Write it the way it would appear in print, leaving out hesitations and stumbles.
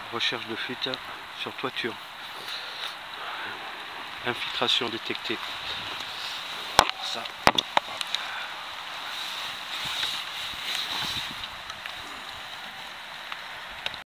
Recherche de fuite sur toiture. Infiltration détectée. Ça.